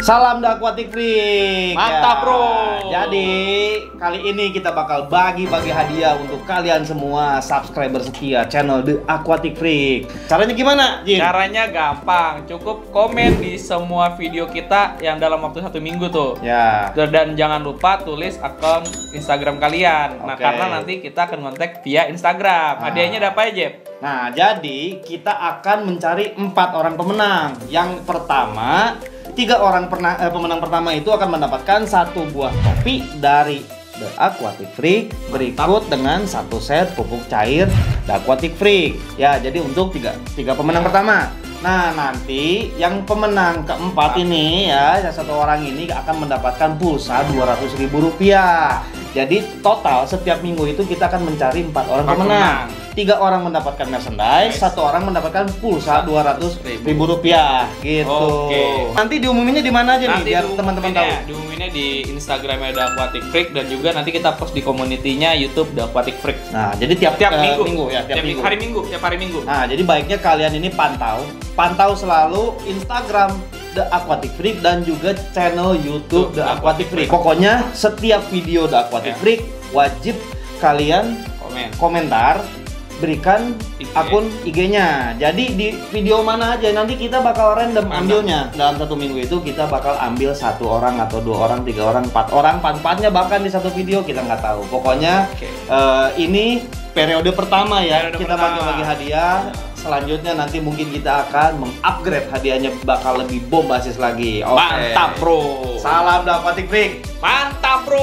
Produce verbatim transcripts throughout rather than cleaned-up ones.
Salam The Aquatic Freak. Mantap, ya. bro. Jadi kali ini kita bakal bagi-bagi hadiah untuk kalian semua subscriber setia channel The Aquatic Freak. Caranya gimana, Jin? Caranya gampang, cukup komen di semua video kita yang dalam waktu satu minggu tuh. Ya. Dan jangan lupa tulis akun Instagram kalian. Nah, Oke. karena nanti kita akan kontak via Instagram. Nah. Hadiahnya ada apa ya, Jeb? Nah, jadi kita akan mencari empat orang pemenang. Yang pertama, tiga orang perna- eh, pemenang pertama itu akan mendapatkan satu buah topi dari The Aquatic Freak, berikut dengan satu set pupuk cair The Aquatic Freak. Ya, jadi untuk tiga, tiga pemenang pertama. Nah, nanti yang pemenang keempat ini ya, yang satu orang ini akan mendapatkan pulsa dua ratus ribu rupiah. Jadi total setiap minggu itu kita akan mencari empat orang Empat pemenang. pemenang. Tiga orang mendapatkan merchandise, satu orang mendapatkan pulsa dua ratus ribu rupiah gitu. Oke. Nanti diumuminnya di mana aja nih Nanti biar teman-teman tahu. diumuminnya- diumuminnya di Instagramnya The Aquatic Freak dan juga nanti kita post di komunitinya YouTube The Aquatic Freak. Nah, jadi tiap Tiap eh, minggu. ya, tiap, Tiap minggu. hari Minggu, tiap hari Minggu. Nah, jadi baiknya kalian ini pantau, pantau selalu Instagram The Aquatic Freak dan juga channel YouTube The Aquatic Freak. Pokoknya setiap video The Aquatic Ya. Freak wajib kalian Komen. komentar, berikan I G. akun I G-nya. Jadi di video mana aja nanti kita bakal random Mana? ambilnya. Dalam satu minggu itu kita bakal ambil satu orang atau dua orang, tiga orang, empat orang, empat-empatnya bahkan di satu video kita nggak tahu. Pokoknya Oke. eh, ini periode pertama ya, Periode kita pertama. bagi-bagi hadiah. Selanjutnya nanti mungkin kita akan mengupgrade hadiahnya bakal lebih bombastis lagi. Oke. Mantap, bro. Salam The Aquatic Freak. Mantap, bro.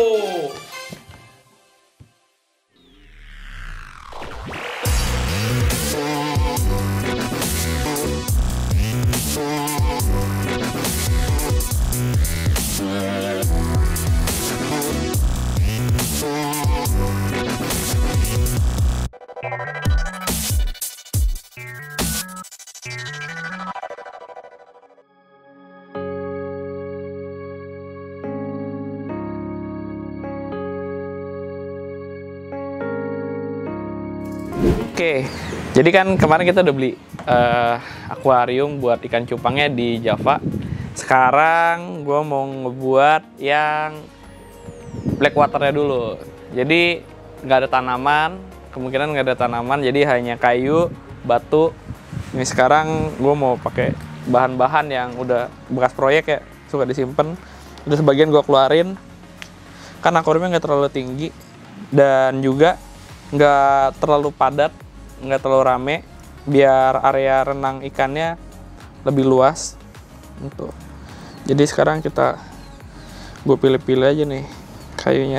Oke, jadi kan kemarin kita udah beli eh, akuarium buat ikan cupangnya di Java. Sekarang gue mau ngebuat yang black waternya dulu. Jadi nggak ada tanaman, kemungkinan nggak ada tanaman, jadi hanya kayu, batu. Ini sekarang gue mau pakai bahan-bahan yang udah bekas proyek ya, suka disimpan. Udah sebagian gue keluarin, kan akuariumnya nggak terlalu tinggi dan juga nggak terlalu padat, nggak terlalu rame, biar area renang ikannya lebih luas. Untuk jadi sekarang kita gue pilih-pilih aja nih kayunya.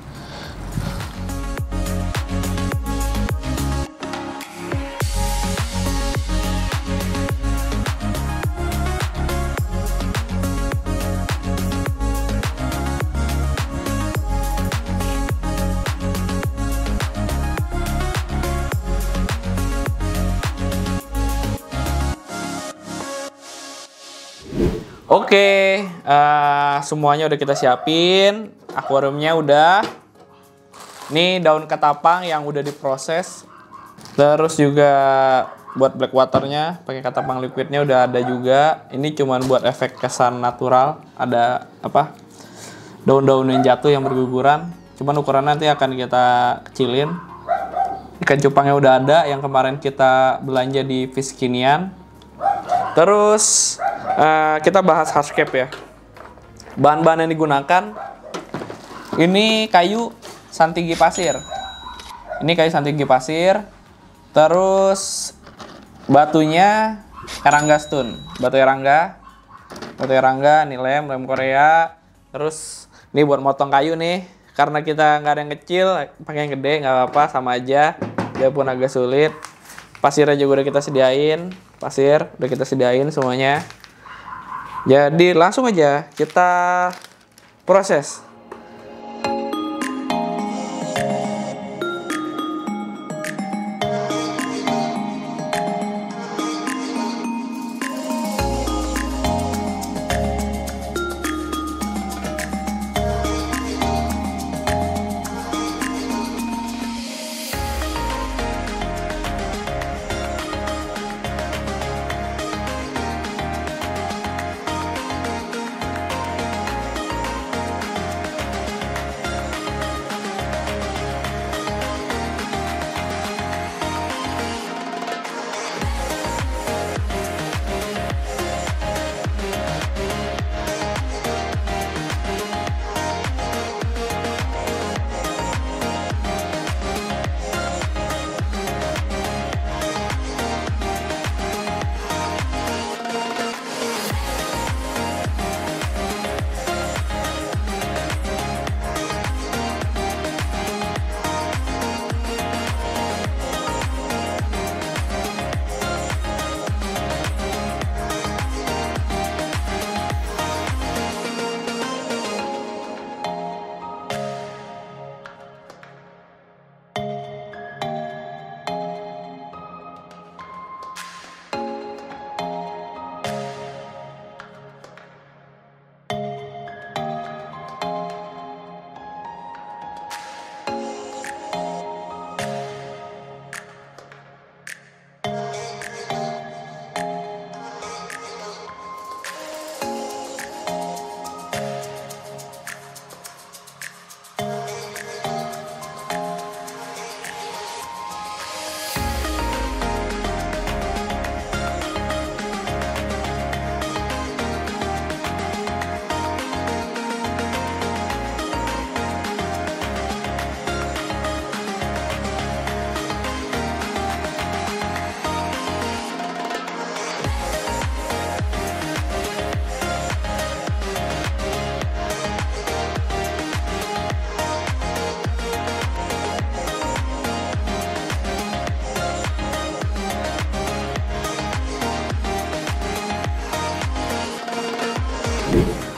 Oke, eh, semuanya udah kita siapin, akuariumnya udah. Ini daun ketapang yang udah diproses. Terus juga buat black waternya, pakai ketapang liquidnya udah ada juga. Ini cuman buat efek kesan natural. Ada apa? Daun-daun yang jatuh yang berguguran. Cuman ukuran nanti akan kita kecilin. Ikan cupangnya udah ada, yang kemarin kita belanja di Fish Kinian. Terus uh, kita bahas hardscape ya. Bahan-bahan yang digunakan ini kayu santigi pasir. Ini kayu santigi pasir. Terus batunya erangga stone, batu erangga. Batu erangga, ini lem, lem Korea. Terus ini buat motong kayu nih. Karena kita nggak ada yang kecil, pakai yang gede nggak apa-apa, sama aja. Dia pun agak sulit. Pasirnya juga udah kita sediain. Pasir udah kita sediain semuanya. Jadi langsung aja kita proses.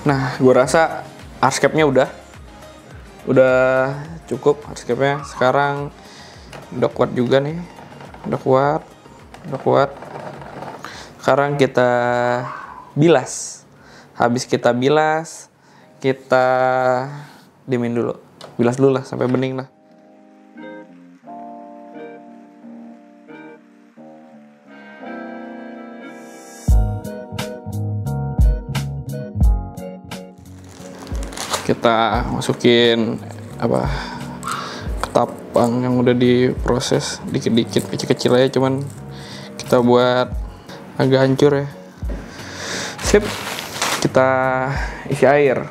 Nah, gue rasa hardscape-nya udah udah cukup hardscape-nya. Sekarang udah kuat juga nih, udah kuat, udah kuat. Sekarang kita bilas. Habis kita bilas, kita diemin dulu. Bilas dulu lah sampai bening lah. Kita masukin apa ketapang yang udah diproses dikit-dikit, kecil-kecil aja, cuman kita buat agak hancur ya. Sip, kita isi air.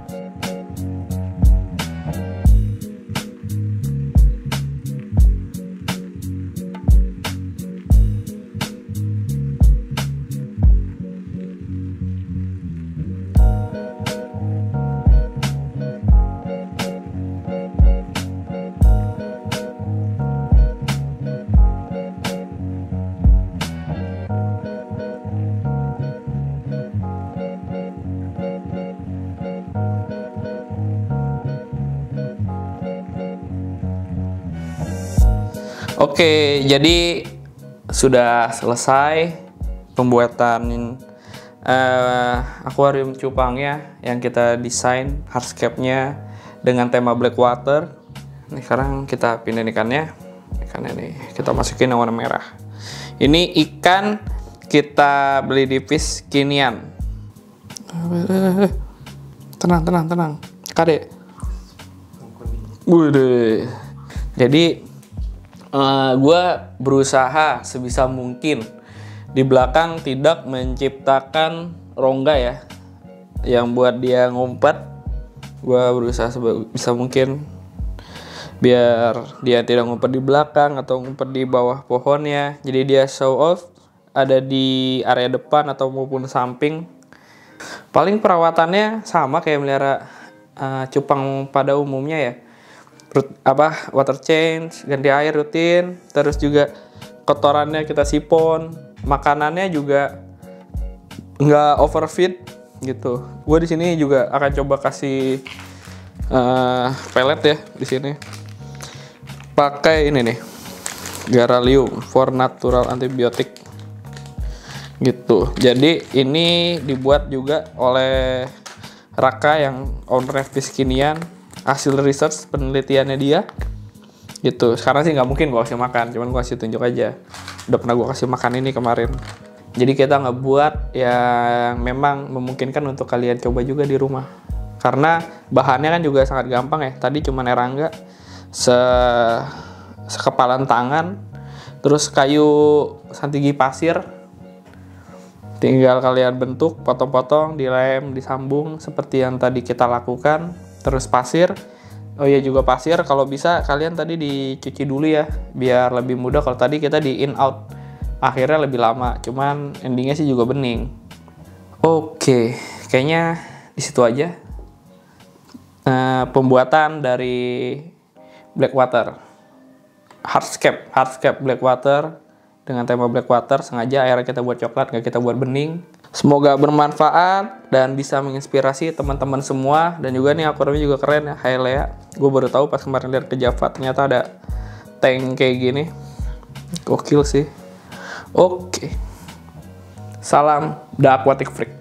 Oke, jadi sudah selesai pembuatan uh, akuarium cupangnya yang kita desain hardscape-nya dengan tema black water. Ini sekarang kita pindahin ikannya. Ikannya nih kita masukin yang warna merah. Ini ikan kita beli di Fish Kinian. Tenang, tenang, tenang. Kade. Wih, jadi Uh, gue berusaha sebisa mungkin di belakang tidak menciptakan rongga ya yang buat dia ngumpet. Gue berusaha sebisa mungkin biar dia tidak ngumpet di belakang atau ngumpet di bawah pohonnya. Jadi dia show off ada di area depan atau maupun samping. Paling perawatannya sama kayak melihara uh, cupang pada umumnya ya. Apa water change, ganti air rutin, terus juga kotorannya kita sipon, makanannya juga nggak overfeed gitu. Gue di sini juga akan coba kasih uh, pellet ya di sini. Pakai ini nih, Garalium for natural antibiotic gitu. Jadi ini dibuat juga oleh Raka yang owner Fish Kinian. Hasil research penelitiannya dia gitu. Sekarang sih nggak mungkin gue kasih makan, cuman gue kasih tunjuk aja. Udah pernah gue kasih makan ini kemarin. Jadi kita ngebuat yang memang memungkinkan untuk kalian coba juga di rumah. Karena bahannya kan juga sangat gampang ya. Tadi cuma erangga se sekepalan tangan, terus kayu santigi pasir. Tinggal kalian bentuk, potong-potong, dilem, disambung seperti yang tadi kita lakukan. Terus pasir, oh iya juga pasir kalau bisa kalian tadi dicuci dulu ya biar lebih mudah. Kalau tadi kita di in out akhirnya lebih lama, cuman endingnya sih juga bening. Oke, kayaknya di situ aja nah, pembuatan dari black water hardscape hardscape black water dengan tema black water. Sengaja airnya kita buat coklat, nggak kita buat bening. Semoga bermanfaat dan bisa menginspirasi teman-teman semua. Dan juga nih akuariumnya juga keren ya, Hailea. Gue baru tahu pas kemarin lihat ke Java ternyata ada tank kayak gini. Gokil sih. Oke. Salam The Aquatic Freak.